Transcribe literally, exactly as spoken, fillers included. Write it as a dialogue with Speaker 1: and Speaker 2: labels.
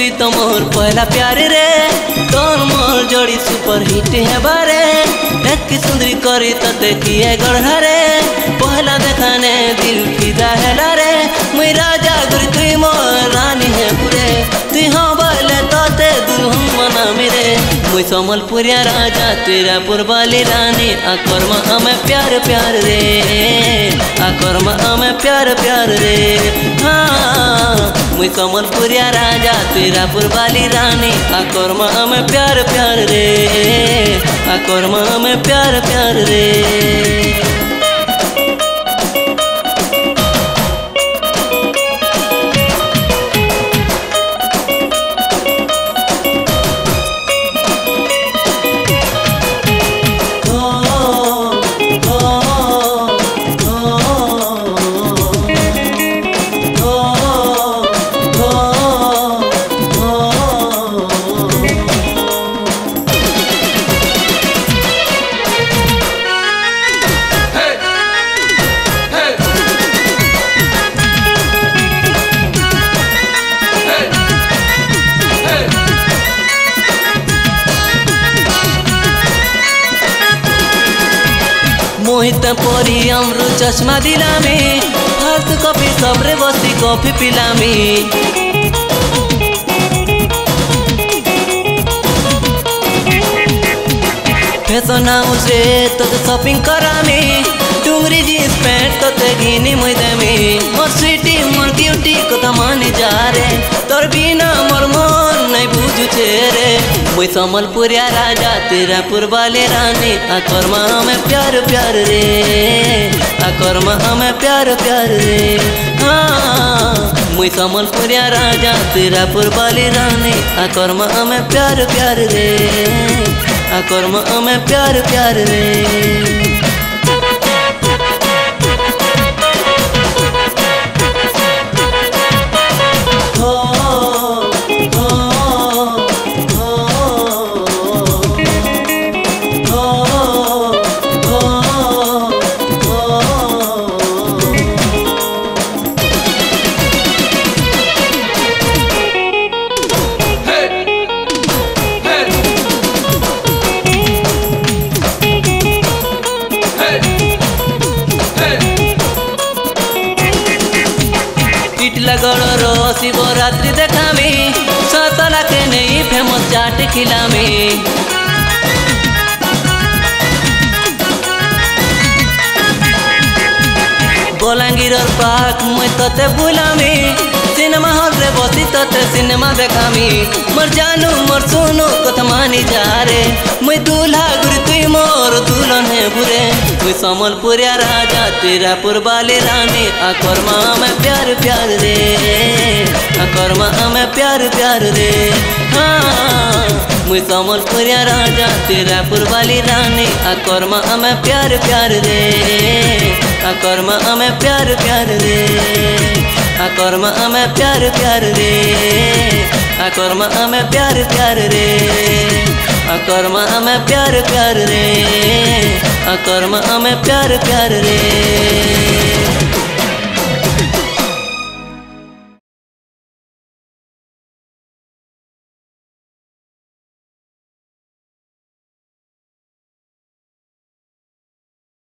Speaker 1: तुई तो मोर पहला प्यार रे तोर मोर जोड़ी सुपर हिट है बारे एक सुंदरी करी तो देखिए गढ़ा रे पहला देखाने दिल फिदा है रे मुई राजा गुरु तुई मोर रानी है पूरे तुई हाँ बोले तो ते दुल्हन बना मेरे मुई समलपुरिया राजा तेरा पुरबाली रानी आकर्मा हमें प्यार प्यार रे आकर्मा हमें प्यार प्यार रे हाँ मुई समलपुरिया राजा तेरा पुरबाली रानी आकर्मा हमें प्यार प्यार रे आकर्मा हमें प्यार प्यार रे। मोहित परी अमरु चश्मा दिलामी फालतू कॉफी सबरे बसी कॉफी पिलामी फैशन हाउस रे तो शॉपिंग करामी डुंगरी जीन्स पैंट तो ते घिनी मुई देमी मोर स्वीटी मोर क्यूटी कथा माने जा रे तोर बिना मोर मन नहीं बुझु छे रे मुई समलपुरिया राजा तेरा पुरबाली रानी आकर्मा हमें प्यार प्यार रे आकर्मा हमें प्यार प्यार रे हाँ मुई समलपुरिया राजा तेरा पुरबाली रानी आकर्मा हमें प्यार प्यार रे आकर्मा हमें प्यार प्यार रे। टिटलागढ़ शिवरात्रि देखामी सतला के नहीं फेमस चाट खिलामी बलांगीर पार्क मुई तोते बुलामी सिनेमा हॉल रे बसी तोते सिनेमा देखामी मोर जानू मोर सुनू कथा मानी जा रे मुई दूल्हा गुरु तुई मोर दुल्हन है बुरे मुई समलपुरिया राजा तेरा पुरबाली रानी आकर्मा हमें प्यार प्यार रे आकर्मा हमें प्यार प्यार रे हाँ मुई समलपुरिया राजा तेरा पुरबाली रानी आकर्मा हमें प्यार प्यार रे आकर्मा हमें प्यार प्यार रे आकर्मा हमें प्यार प्यार रे आकर्मा हमें प्यार प्यार रे आकर्मा हमें प्यार प्यार रे आकर्मा हमें प्यार प्यार रे।